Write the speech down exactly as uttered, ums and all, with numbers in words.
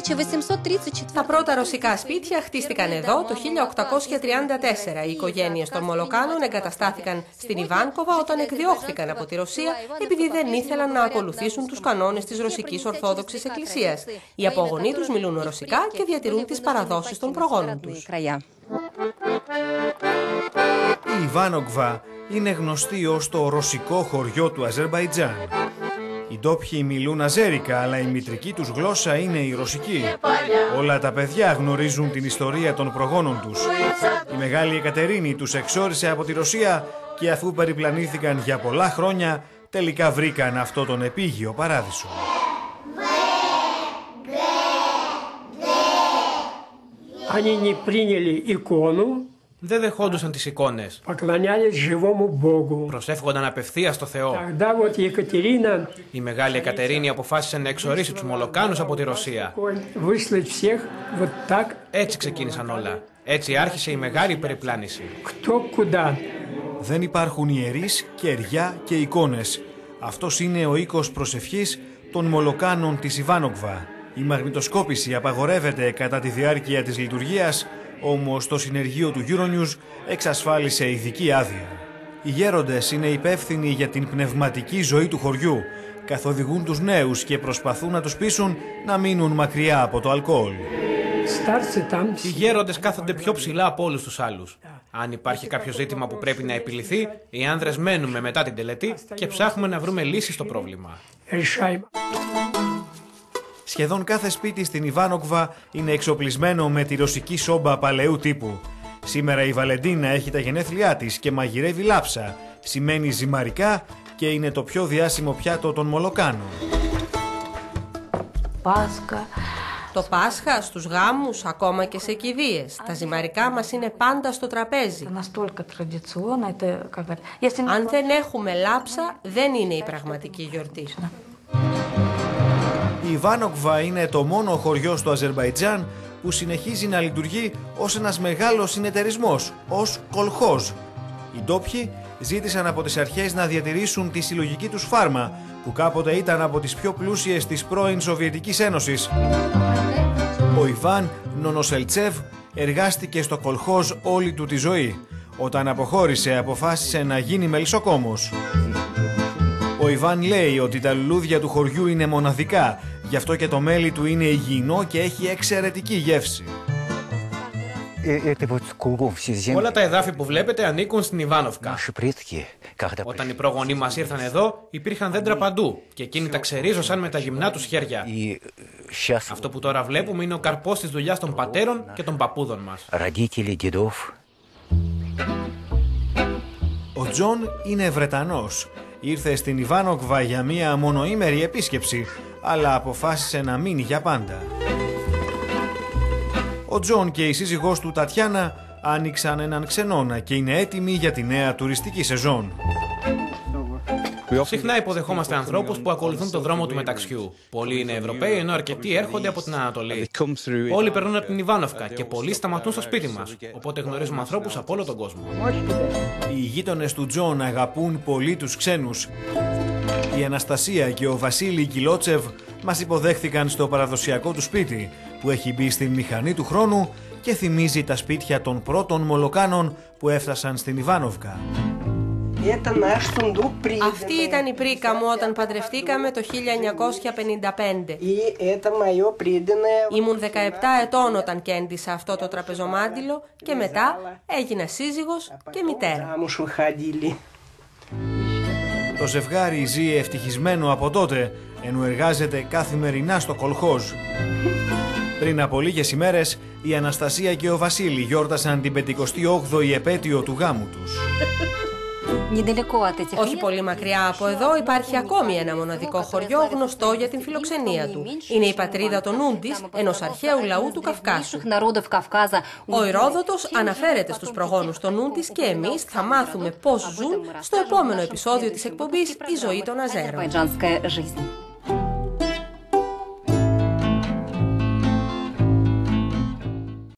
Τα πρώτα ρωσικά σπίτια χτίστηκαν εδώ το χίλια οκτακόσια τριάντα τέσσερα. Οι οικογένειες των Μολοκάνων εγκαταστάθηκαν στην Ιβάνκοβα όταν εκδιώχθηκαν από τη Ρωσία επειδή δεν ήθελαν να ακολουθήσουν τους κανόνες της Ρωσικής Ορθόδοξης Εκκλησίας. Οι απογονοί τους μιλούν ρωσικά και διατηρούν τις παραδόσεις των προγόνων τους. Η Ιβάνοκβα είναι γνωστή ως το ρωσικό χωριό του Αζερμπαϊτζάν. Οι ντόπιοι μιλούν αζέρικα, αλλά η μητρική τους γλώσσα είναι η ρωσική. Όλα τα παιδιά γνωρίζουν την ιστορία των προγόνων τους. Η Μεγάλη Εκατερίνη τους εξόρισε από τη Ρωσία και αφού περιπλανήθηκαν για πολλά χρόνια, τελικά βρήκαν αυτό τον επίγειο παράδεισο. Δεν δεχόντουσαν τις εικόνες. Προσεύχονταν απευθείας στο Θεό. Η Μεγάλη Εκατερίνη αποφάσισε να εξορίσει τους Μολοκάνους από τη Ρωσία. Έτσι ξεκίνησαν όλα. Έτσι άρχισε η μεγάλη περιπλάνηση. Δεν υπάρχουν ιερείς, κεριά και εικόνες. Αυτός είναι ο οίκος προσευχής των Μολοκάνων της Ιβάνοκβα. Η μαγνητοσκόπηση απαγορεύεται κατά τη διάρκεια της λειτουργίας, όμως το συνεργείο του Euronews εξασφάλισε ειδική άδεια. Οι γέροντες είναι υπεύθυνοι για την πνευματική ζωή του χωριού, καθοδηγούν τους νέους και προσπαθούν να τους πείσουν να μείνουν μακριά από το αλκοόλ. Οι γέροντες κάθονται πιο ψηλά από όλους τους άλλους. Αν υπάρχει κάποιο ζήτημα που πρέπει να επιληθεί, οι άνδρες μένουμε μετά την τελετή και ψάχνουμε να βρούμε λύση στο πρόβλημα. Σχεδόν κάθε σπίτι στην Ιβάνοκβα είναι εξοπλισμένο με τη ρωσική σόμπα παλαιού τύπου. Σήμερα η Βαλεντίνα έχει τα γενέθλιά της και μαγειρεύει λάψα. Σημαίνει ζυμαρικά και είναι το πιο διάσημο πιάτο των Μολοκάνων. Πάσχα. Το Πάσχα, στους γάμους, ακόμα και σε κηδείες. Τα ζυμαρικά μας είναι πάντα στο τραπέζι. Αν δεν έχουμε λάψα, δεν είναι η πραγματική γιορτή. Η Ιβάνοκβα είναι το μόνο χωριό στο Αζερμπαϊτζάν που συνεχίζει να λειτουργεί ως ένας μεγάλος συνεταιρισμός, ως κολχόζ. Οι ντόπιοι ζήτησαν από τις αρχές να διατηρήσουν τη συλλογική τους φάρμα, που κάποτε ήταν από τις πιο πλούσιες της πρώην Σοβιετικής Ένωσης. Ο Ιβάν Νονοσελτσέβ εργάστηκε στο κολχόζ όλη του τη ζωή. Όταν αποχώρησε, αποφάσισε να γίνει μελισσοκόμος. Ο Ιβάν λέει ότι τα λουλούδια του χωριού είναι μοναδικά, γι' αυτό και το μέλι του είναι υγιεινό και έχει εξαιρετική γεύση. Όλα τα εδάφη που βλέπετε ανήκουν στην Ιβάνοφκα. Όταν οι πρόγονοί μας ήρθαν εδώ, υπήρχαν δέντρα παντού και εκείνοι τα ξερίζωσαν με τα γυμνά τους χέρια. Αυτό που τώρα βλέπουμε είναι ο καρπός της δουλειάς των πατέρων και των παππούδων μας. Ο Τζον είναι Βρετανός. Ήρθε στην Ιβάνοκβα για μία μονοήμερη επίσκεψη, αλλά αποφάσισε να μείνει για πάντα. Ο Τζον και η σύζυγός του Τατιάνα άνοιξαν έναν ξενώνα και είναι έτοιμοι για τη νέα τουριστική σεζόν. Συχνά υποδεχόμαστε ανθρώπους που ακολουθούν το δρόμο του μεταξιού. Πολλοί είναι Ευρωπαίοι, ενώ αρκετοί έρχονται από την Ανατολή. Όλοι περνούν από την Ιβάνοφκα και πολλοί σταματούν στο σπίτι μας. Οπότε γνωρίζουμε ανθρώπους από όλο τον κόσμο. Οι γείτονες του Τζον αγαπούν πολύ τους ξένους. Η Αναστασία και ο Βασίλη Κιλότσεβ μας υποδέχθηκαν στο παραδοσιακό του σπίτι, που έχει μπει στην μηχανή του χρόνου και θυμίζει τα σπίτια των πρώτων Μολοκάνων που έφτασαν στην Ιβάνοφκα. Αυτή ήταν η πρίκα μου όταν παντρευτήκαμε το χίλια εννιακόσια πενήντα πέντε. Ήμουν δεκαεπτά ετών όταν κέντησα αυτό το τραπεζομάντιλο και μετά έγινα σύζυγος και μητέρα. Το ζευγάρι ζει ευτυχισμένο από τότε, ενώ εργάζεται καθημερινά στο κολχόζ. Πριν από λίγες ημέρες, η Αναστασία και ο Βασίλη γιόρτασαν την πεντηκοστή όγδοη επέτειο του γάμου τους. Όχι πολύ μακριά από εδώ υπάρχει ακόμη ένα μοναδικό χωριό γνωστό για την φιλοξενία του. Είναι η πατρίδα των Ούντις, ενός αρχαίου λαού του Καυκάσου. Ο Ηρόδοτος αναφέρεται στους προγόνους των Ούντις και εμείς θα μάθουμε πώς ζουν στο επόμενο επεισόδιο της εκπομπής «Η ζωή των Αζέρων».